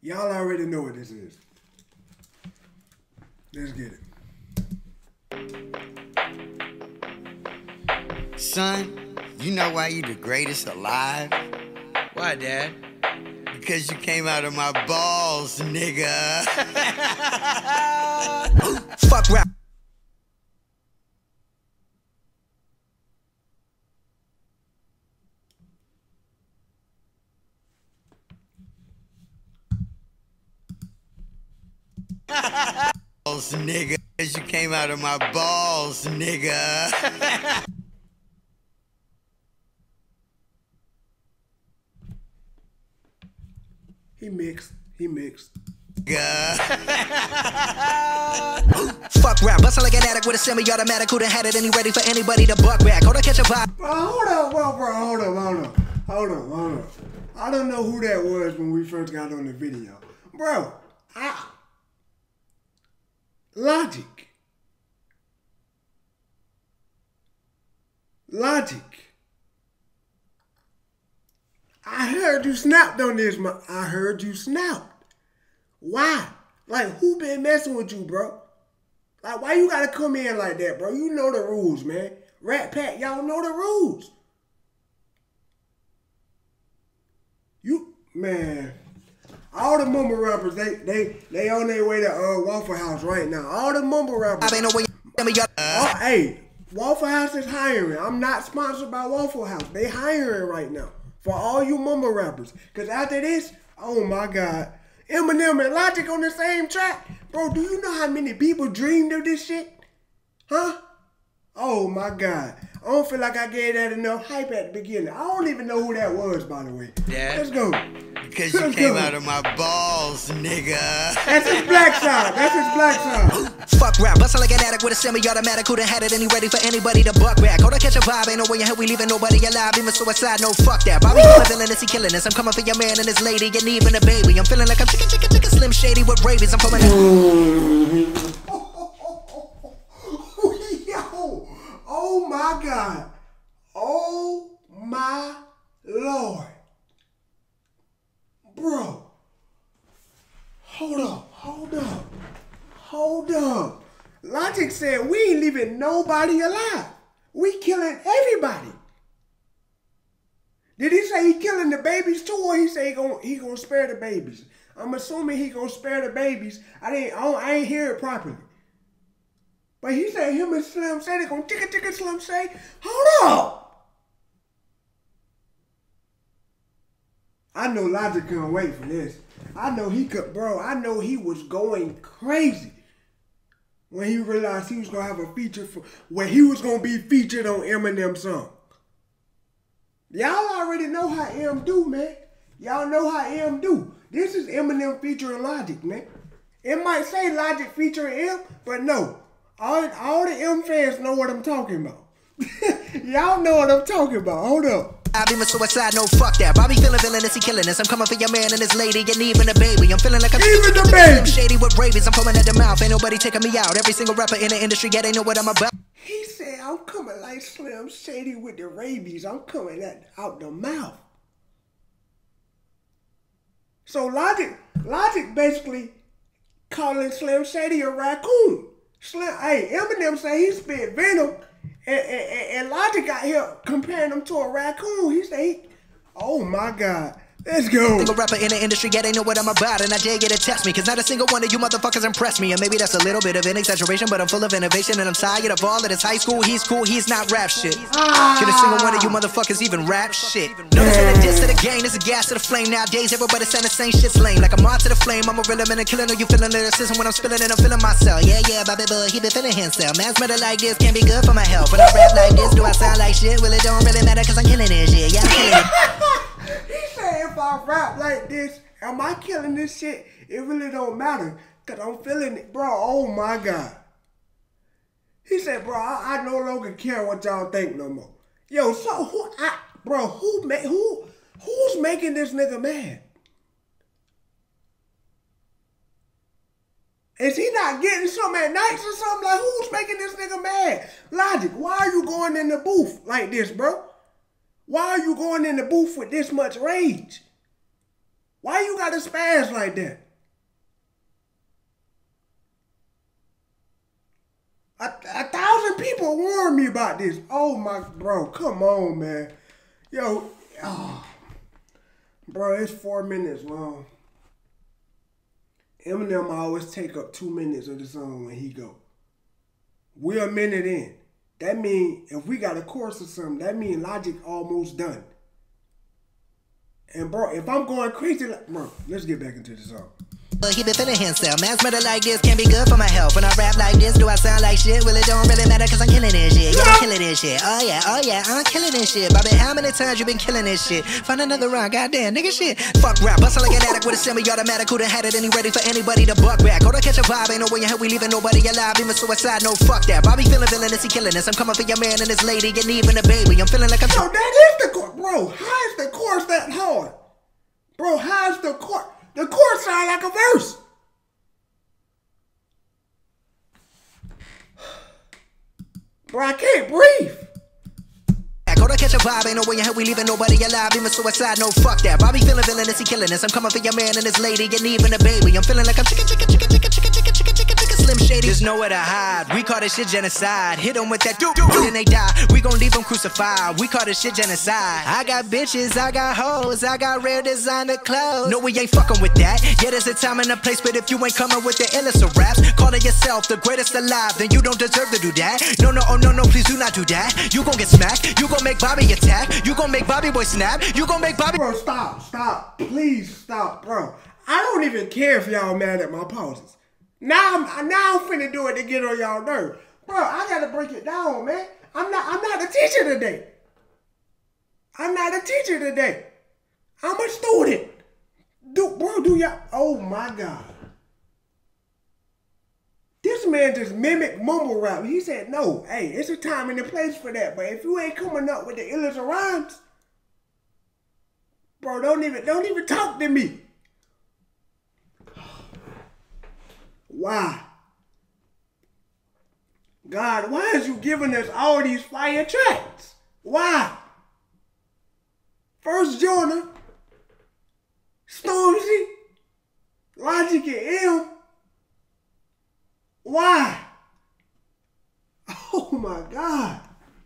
Y'all already know what this is. Let's get it. Son, you know why you the greatest alive? Why, Dad? Because you came out of my balls, nigga. Fuck rap. Balls, nigga. Because you came out of my balls, nigga. He mixed. Fuck rap, bustin' like an addict with a semi-automatic. Who done had it and he ready for anybody to buck back? Hold on, catch a vibe. Bro, hold up. I don't know who that was when we first got on the video. Bro, Logic. I heard you snapped on this, I heard you snapped. Why? Like, who been messing with you, bro? Like, why you gotta come in like that, bro? You know the rules, man. Rat Pack, y'all know the rules. Man, all the mumble rappers, they on their way to Waffle House right now. All the mumble rappers. I ain't no way. Hey, Waffle House is hiring. I'm not sponsored by Waffle House. They hiring right now for all you mumble rappers. Cause after this, oh my God, Eminem and Logic on the same track, bro. Do you know how many people dreamed of this shit? Huh? Oh my God. I don't feel like I gave that enough hype at the beginning. I don't even know who that was, by the way. Dad? Let's go. Because you came out of my balls, nigga. That's his black side. Fuck rap, bustin' like an addict with a semi-automatic. Who done had it and he ready for anybody to buck back? Hold on, catch a vibe. Ain't no way in hell we leaving nobody alive. Even suicide, no fuck that. Bobby feeling this, he killing this. I'm coming for your man and his lady, and even a baby. I'm feeling like I'm chicken, Slim Shady with rabies. I'm coming Yo, oh my God. Oh my Lord. Bro, hold up. Logic said we ain't leaving nobody alive. We killing everybody. Did he say he killing the babies too, or he say he gonna spare the babies? I'm assuming he gonna spare the babies. I ain't hear it properly. But he said him and Slim Shady gonna ticket Slim Shady. Hold up. I know Logic couldn't wait for this. I know he could, bro. I know he was going crazy when he realized he was gonna have a feature where he was gonna be featured on Eminem's song. Y'all already know how M do, man. Y'all know how M do. This is Eminem featuring Logic, man. It might say Logic featuring M, but no. All the M fans know what I'm talking about. Y'all know what I'm talking about. Hold up. I be my suicide, no fuck that. Bobby feeling villainous, he killing this. I'm coming for your man and his lady, and even a baby. I'm feeling like I'm even the baby. Shady with rabies. I'm coming at the mouth. Ain't nobody taking me out. Every single rapper in the industry, yeah, they know what I'm about. He said, I'm coming like Slim Shady with the rabies. I'm coming out the mouth. So Logic basically calling Slim Shady a raccoon. Eminem say he spit venom. And Logic got here comparing him to a raccoon. He say, oh my God. Let's go. Single rapper in the industry, yeah, they know what I'm about. And I dare get to test me, cause not a single one of you motherfuckers impress me. And maybe that's a little bit of an exaggeration, but I'm full of innovation. And I'm tired of all of this high school. He's cool, he's not rap shit. Can a single one of you motherfuckers even rap shit? Notice that a diss to the game is a gas to the flame. Nowadays, everybody saying the same shit's lame. Like I'm on to the flame, I'm a real man and killing. Know you feeling lyricism when I'm spilling and I'm feeling myself. Yeah, Bobby boy, he been feeling himself. Man's better like this, can't be good for my health. When I rap like this, do I sound like shit? Well, it don't really matter cause I'm killing this shit. Yeah, I'm killing it. He said if I rap like this, am I killing this shit? It really don't matter, cause I'm feeling it, bro. Oh my God. He said, bro, I no longer care what y'all think no more. Yo, so who's making this nigga mad? Is he not getting something at nights or something? Like, who's making this nigga mad? Logic, why are you going in the booth like this, bro? Why are you going in the booth with this much rage? Why you gotta spaz like that? A 1,000 people warned me about this. Oh my, bro, come on, man. Yo, bro, it's 4 minutes long. Eminem always take up 2 minutes of the song when he go. We're a minute in. That mean if we got a chorus or something, that mean Logic almost done. And bro, if I'm going crazy, like, bro, let's get back into the song. He been feeling himself. Man's murder like this can't be good for my health. When I rap like this, do I sound like shit? Well, it don't really matter cause I'm killing this shit. Yeah, I'm killing this shit. Oh yeah, I'm killing this shit. Bobby, how many times you been killing this shit? Find another round, goddamn, nigga shit. Fuck rap, bustin' like an addict with a semi-automatic. Who done had it and he ready for anybody to buck back. Go to catch a vibe, ain't no way in hell we leaving nobody alive. Even suicide, no fuck that. Bobby feeling villainous, he killing us. I'm coming for your man and his lady, and even a baby. I'm feeling like I'm... Bro, that is the chorus. Bro, how is the chorus that hard? Bro, how is the chorus? The chorus sound like a verse. Bro, I can't breathe. Go to catch a vibe, ain't no way in hell we leaving nobody alive. Even suicide, no fuck that. Bobby feeling villainous, he killing us. I'm coming for your man and his lady, and even a baby. I'm feeling like I'm chicken, Slim Shady. There's nowhere to hide. We call this shit genocide. Hit them with that then they die. We gon' leave them crucified. We call this shit genocide. I got bitches, I got hoes, I got rare designer clothes. No, we ain't fucking with that. Yeah, there's a time and a place, but if you ain't coming with the illest of raps, calling yourself the greatest alive, then you don't deserve to do that. No, please do not do that. You gon' get smacked. You gon' make Bobby attack. You gon' make Bobby boy snap. You gon' make Bobby... Bro, stop. Please stop, bro. I don't even care if y'all mad at my pauses. Now I'm finna do it to get on y'all nerves. Bro, I gotta break it down, man. I'm not a teacher today. I'm a student. Do y'all... Oh my God. This man just mimicked mumble rap. He said, no, hey, it's a time and a place for that. But if you ain't coming up with the illest of rhymes, bro, don't even talk to me. Why? God, why is you giving us all these fire tracks? Why? First Jonah, Stormzy, Logic and M. Why? Oh my God.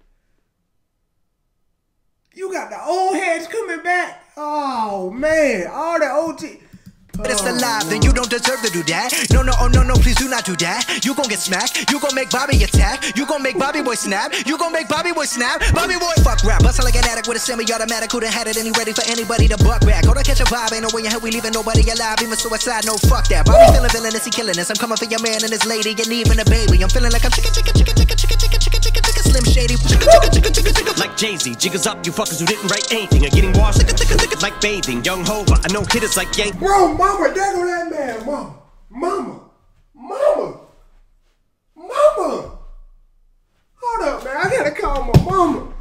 You got the old heads coming back. Oh man, all the OT. It's alive, then you don't deserve to do that. No, please do not do that. You gon' get smacked. You gon' make Bobby attack. You gon' make Bobby boy snap. You gon' make Bobby boy snap. Bobby boy fuck rap. Bustin' like an addict with a semi-automatic. Who done had it and he ready for anybody to buck back. Go to catch a vibe, ain't no way in hell we leaving nobody alive. Even suicide, no fuck that. Bobby feeling villainous, he killing us. I'm coming for your man and his lady, and even a baby. I'm feeling like I'm chicken, Slim Shady. Like Jay-Z, jiggers up, you fuckers who didn't write anything are getting washed like bathing. Young Hova, I know hitters like Yank. Bro, mama, there go that man, mama. Hold up, man, I gotta call my mama.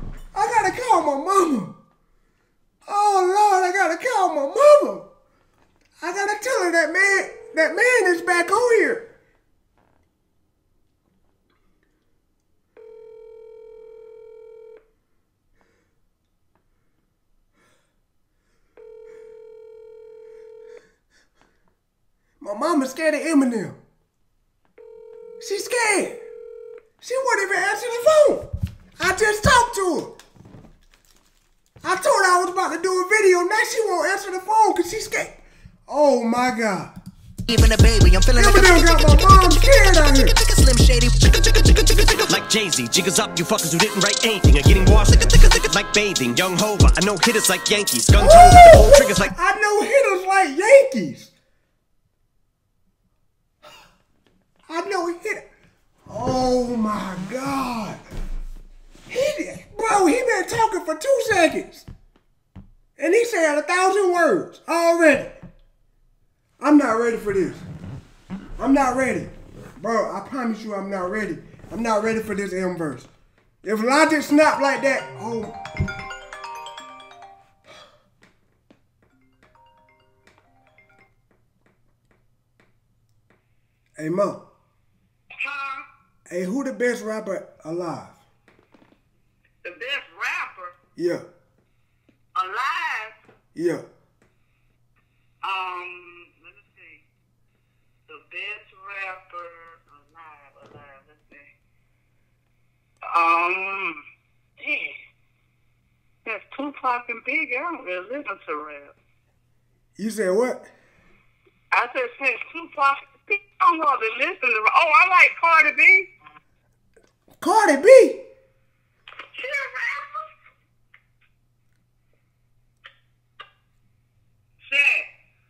Oh Lord, I gotta call my mama. I gotta tell her that man is back on here. My mama's scared of Eminem. She's scared. She won't even answer the phone. I just talked to her. I told her I was about to do a video. Now she won't answer the phone because she's scared. Oh my God. Even a baby, I'm feeling Eminem got my mom scared out here. Slim Shady. Like Jay-Z, jiggers up, you fuckers who didn't write anything are getting washed like bathing. Young Hova, I know hitters like Yankees. Gun toes, pull triggers like... I know hitters like Yankees. I know hitters. Oh my God. Bro, he been talking for 2 seconds. And he said 1,000 words already. I'm not ready for this. I'm not ready. Bro, I promise you I'm not ready. I'm not ready for this M verse. If Logic snap like that, oh. Hey, Mo. Huh? Hey, who the best rapper alive? The best rapper Yeah. alive? Yeah. Let me see. The best rapper alive. Let's see. Yeah. That's Tupac and Biggie. I don't really listen to rap. You said what? I said since Tupac and Biggie, I don't really listen to rap. Oh, I like Cardi B. Cardi B? She a rapper. Shit.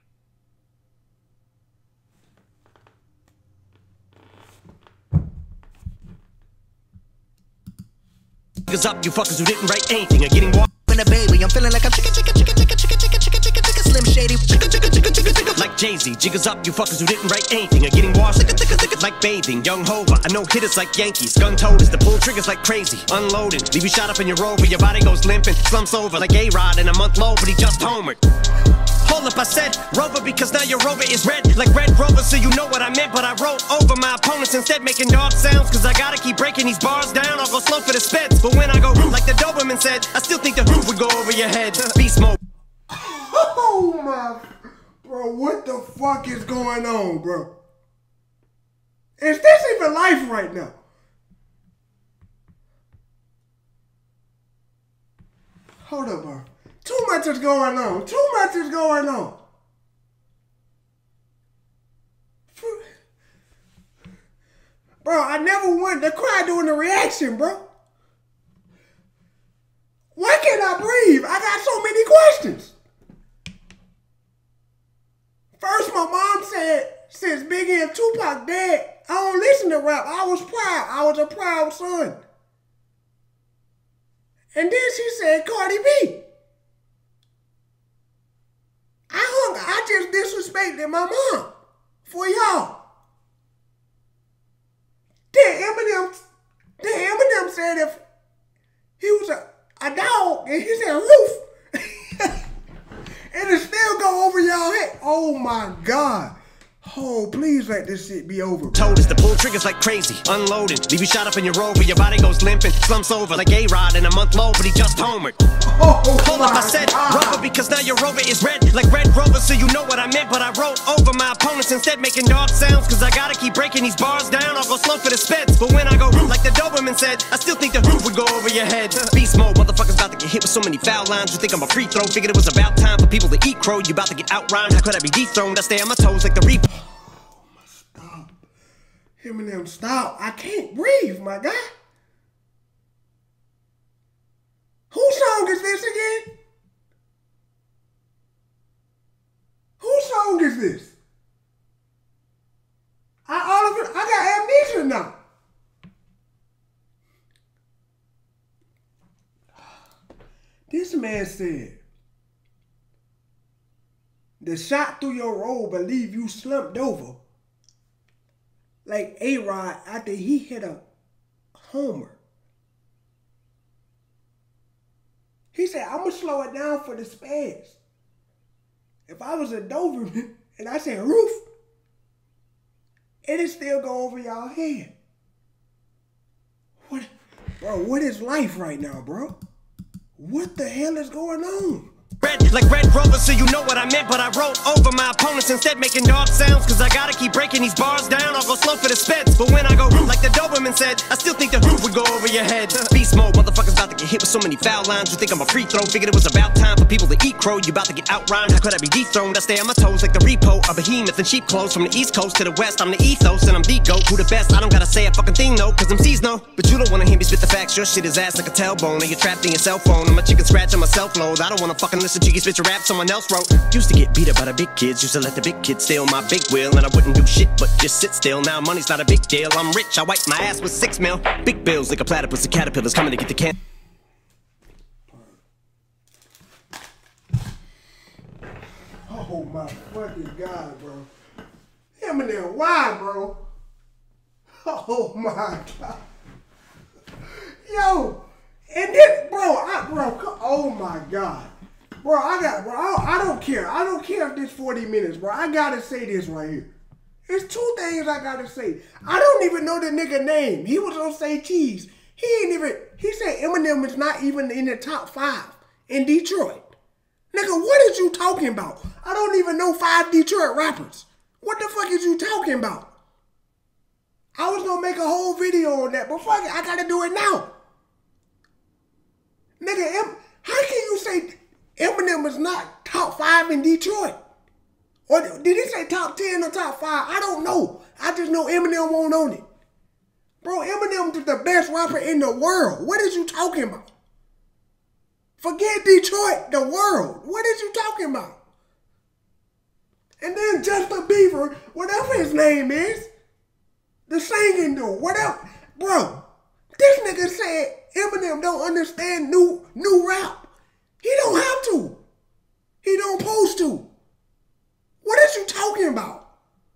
Niggas up, you fuckers who didn't write anything are getting walked A baby, I'm feeling like I'm chicken, Slim Shady, like Jay-Z. Jiggers up, you fuckers who didn't write anything are getting washed like bathing. Young Hova, I know hitters like Yankees. Gun-toed is the pull triggers like crazy. Unloading, leave you shot up in your rover. Your body goes limping, slumps over like A-Rod in a month low, but he just homered. Hold up, I said Rover because now your Rover is red like Red Rover, so you know what I meant. But I wrote over my opponents instead, making dog sounds, cause I gotta keep breaking these bars down. I'll go slow for the speds, but when I go like the Doberman said, I still think the roof would go over your head. Beast mode. Oh my, bro, what the fuck is going on, bro? Is this even life right now? Hold up, bro. Too much is going on. Bro, I never wanted to cry during the reaction, bro. Why can't I breathe? I got so many questions. First, my mom said, since Biggie and Tupac dead, I don't listen to rap. I was proud. I was a proud son. And then she said Cardi B. I just disrespected my mom for y'all. Then Eminem said if he was a dog and he said roof, it'll still go over y'all head. Oh my God. Oh, please let this shit be over. Told us to pull triggers like crazy. Unloading, leave you shot up in your rover. Your body goes limping, slumps over like A-Rod in a month low, but he just homered. Hold up, I said Rover because now your Rover is red like Red Rover, so you know what I meant. But I wrote over my opponents instead, making dog sounds, cause I gotta keep breaking these bars down. I'll go slow for the speds, but when I go like the Doberman said, I still think the roof would go over your head. Beast mode, motherfuckers about to get hit with so many foul lines. You think I'm a free throw? Figured it was about time for people to eat crow. You about to get outrhymed? How could I be dethroned? I stay on my toes like the reaper. Stop. Eminem, stop. I can't breathe, my guy. Whose song is this again? Whose song is this? I got amnesia now. This man said, the shot through your robe will leave you slumped over like A-Rod after he hit a homer. He said, I'm going to slow it down for the spads. If I was a Doberman and I said roof, it'd still go over y'all head. What is life right now, bro? What the hell is going on? Red like Red Rover, so you know what I meant. But I wrote over my opponents instead, making dog sounds, cause I gotta keep breaking these bars down. I'll go slow for the speds, but when I go like the Doberman said, I still think the roof would go over your head. Beast mode, motherfuckers about to get hit with so many foul lines. You think I'm a free throw? Figured it was about time for people to eat crow. You about to get outrhymed? How could I be dethroned? I stay on my toes like the repo, a behemoth in sheep clothes. From the east coast to the west, I'm the ethos and I'm the goat. Who the best? I don't gotta say a fucking thing though, cause MCs know. But you don't wanna hear me spit the facts. Your shit is ass like a tailbone, and you're trapped in your cell phone. I'm a chicken scratch on my self-load. I don't wanna fucking listen to you spit your rap someone else wrote. Used to get beat up by the big kids, used to let the big kids steal my big wheel, and I wouldn't do shit but just sit still. Now money's not a big deal, I'm rich, I wipe my ass with 6 mil. Big bills like a platypus, the caterpillars coming to get the can. Oh my fucking God, bro. Eminem, why, bro? Oh my God. Yo, and then, oh my God. Bro, I don't care. I don't care if this 40 minutes, bro. I gotta say this right here. There's 2 things I gotta say. I don't even know the nigga name. He was on Say Cheese. He said Eminem is not even in the top 5 in Detroit. Nigga, what is you talking about? I don't even know 5 Detroit rappers. What the fuck is you talking about? I was gonna make a whole video on that, but fuck it, I gotta do it now. Nigga, how can you say Eminem is not top 5 in Detroit? Or did he say top 10 or top 5? I don't know. I just know Eminem won't own it. Bro, Eminem is the best rapper in the world. What is you talking about? Forget Detroit, the world. What is you talking about? And then Justin Bieber, whatever his name is, the singing dude, whatever. Bro, this nigga said Eminem don't understand new rap. He don't have to. He don't supposed to. What is you talking about?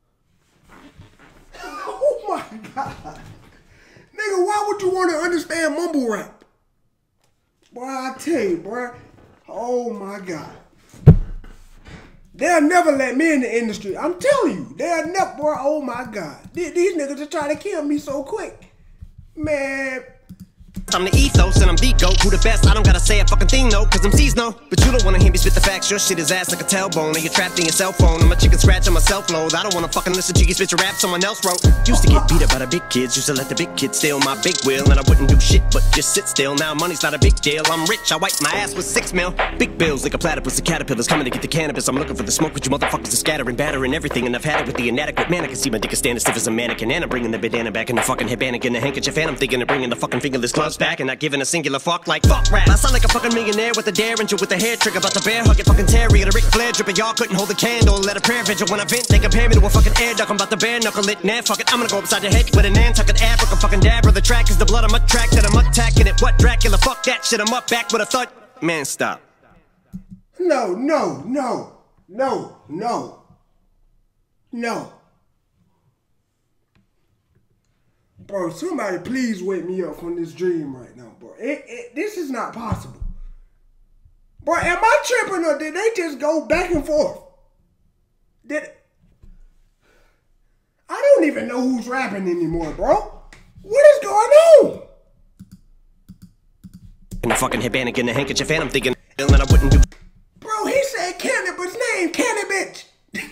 Oh my God. Nigga, why would you want to understand mumble rap? Boy, I tell you, boy. Oh my God. They'll never let me in the industry. I'm telling you. They'll never, boy. Oh my God. These niggas are trying to kill me so quick. Man. I'm the ethos and I'm the GOAT. Who the best? I don't gotta say a fucking thing, no, cause MCs know. But you don't wanna hear me spit the facts. Your shit is ass like a tailbone, and you're trapped in your cell phone. I'm a chicken scratch on my self-load. I don't wanna fucking listen to you spit your rap someone else wrote. Used to get beat up by the big kids, used to let the big kids steal my big wheel, and I wouldn't do shit but just sit still. Now money's not a big deal. I'm rich, I wipe my ass with 6 mil. Big bills like a platypus, the caterpillars coming to get the cannabis. I'm looking for the smoke, but you motherfuckers are scattering, battering everything, and I've had it with the inadequate man. I can see my dick is standing stiff as a mannequin, and I'm bringing the bandana back in the fucking headband and the handkerchief, and I'm thinking of bringing the fucking fingerless gloves back, and not giving a singular fuck like fuck rap. I sound like a fucking millionaire with a derringer with a hair trigger, about the bear hug it fucking terrier, the Ric Flair dripper. Y'all couldn't hold a candle, let a prayer vigil when I vent. They compare me to a fucking air duck. I'm about to bare knuckle it. Nah, fuck it, I'm gonna go upside your head with an Nantucket Africa fucking dab. The track is the blood I'm attracted, that I'm attacking it. What Dracula? Fuck that shit, I'm up back with a thud. Man, stop. No. Bro, somebody please wake me up from this dream right now, bro. This is not possible. Bro, am I tripping or did they just go back and forth? I don't even know who's rapping anymore, bro. What is going on? In the fucking headband and the handkerchief, and I'm thinking, and I wouldn't do. Bro, he said Cannabis name, Cannabis.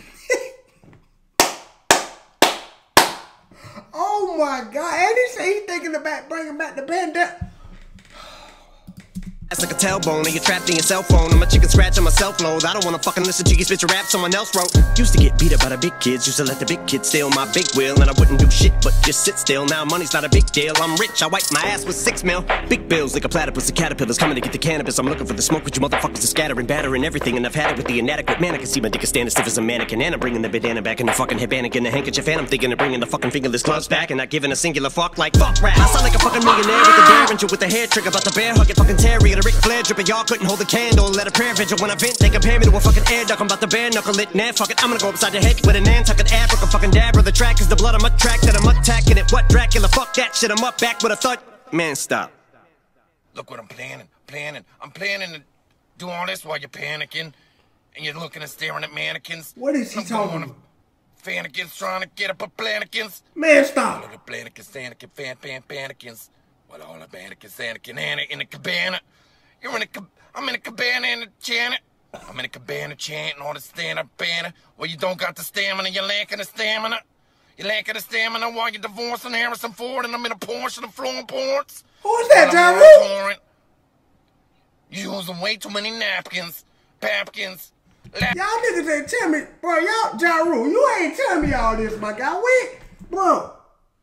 Oh my God. And he said he's thinking about bringing back the bandana. That's like a tailbone, and you're trapped in your cell phone. I'm a chicken scratch on my self-load. I don't wanna fucking listen to you spit your rap someone else wrote. Used to get beat up by the big kids, used to let the big kids steal my big wheel, and I wouldn't do shit but just sit still. Now money's not a big deal. I'm rich, I wipe my ass with 6 mil. Big bills like a platypus, the caterpillars coming to get the cannabis. I'm looking for the smoke, but you motherfuckers are scattering, battering everything, and I've had it with the inadequate man. I can see my dick is standing stiff as a mannequin, and I'm bringing the bandana back in the fucking headband and the handkerchief, and I'm thinking of bringing the fucking fingerless gloves back, and not giving a singular fuck like fuck rap. I sound like a fucking millionaire with a derringer with a hair trigger, about the bear hug it fucking terrier, the Ric Flair dripper. Y'all couldn't hold a candle, let a prayer vigil when I vent. They compare me to a fucking air duck. I'm about to bare knuckle it. Nah, fuck it, I'm gonna go upside your head with a Nantucket Africa fucking dab. The track is the blood I'm attracted, I'm attacking it. What Dracula? Fuck that shit, I'm up back with a thud. Man, stop. Look what I'm planning. I'm planning to do all this while you're panicking, and you're looking and staring at mannequins. What is he talking about? Fannikins trying to get up a plannikins. Man, stop. All of the plannikins, Sanikin, fannikins. Well, all the mannequins, Sanikin, Anna in the cabana. I'm in a cabana in the Janet. I'm in a cabana chanting all the stand-up banner. Well, you don't got the stamina, you're lacking the stamina. You're lacking the stamina while you're divorcing Harrison Ford, and I'm in a Porsche and I'm flowing ports. Who's that, Ja Rule? You're using way too many napkins, papkins. Y'all niggas ain't tell me, bro, y'all, Ja Rule, you ain't telling me all this, my guy. Wait, bro.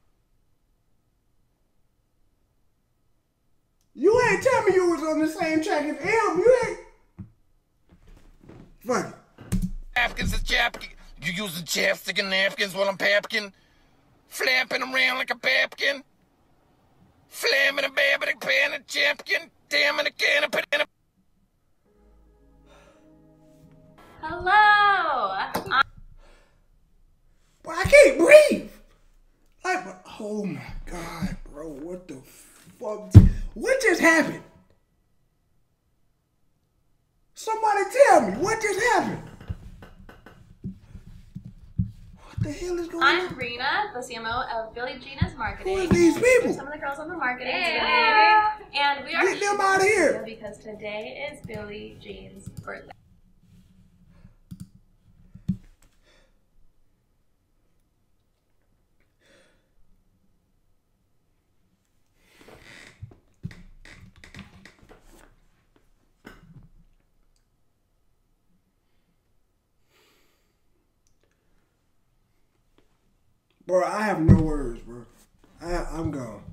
You ain't tell me you was on the same track as him. You ain't. Fuck it. Napkins is chapkin. You using chapstick and napkins while I'm papkin. Flapping around like a papkin. Flamming a babbing pan of champion. Damn in a can of banana. Hello. Bro, I can't breathe. Like, oh my God, bro. What the fuck? What just happened? Somebody tell me, what just happened? What the hell is going on? I'm Rena, the CMO of Billie Jean's marketing. Who are these people? Some of the girls on the marketing team. And we are Get them out of here. because today is Billie Jean's birthday. Bro, I have no words, bro. I'm gone.